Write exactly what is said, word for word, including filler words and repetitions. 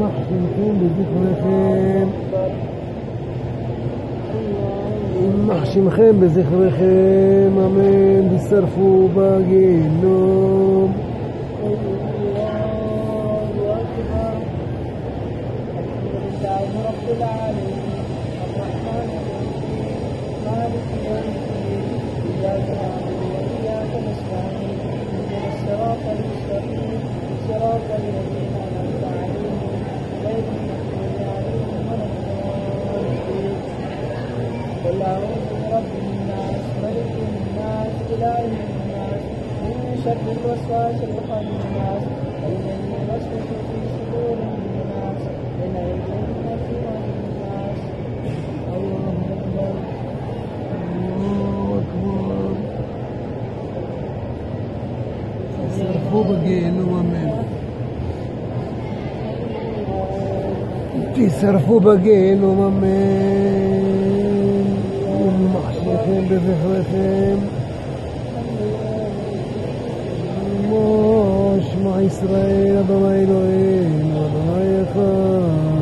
שמחשמכם בזכרכם, יימח שמכם בזכרכם, אמן. תשרפו בגיהנום. صراط الذين أنعمت عليهم غير المغضوب عليهم ولا الضالين. قل أعوذ برب الناس ملك الناس إله الناس من شر الوسواس الخناس الذي يوسوس في صدور الناس من الجنة والناس. الله أكبر. الله أكبر. تسرفوا بجيهنم أمين. تسرفوا بجيهنم أمين. יימח שמכם בזכרכם. שמע ישראל אדוני אלוהינו אדוני אחד.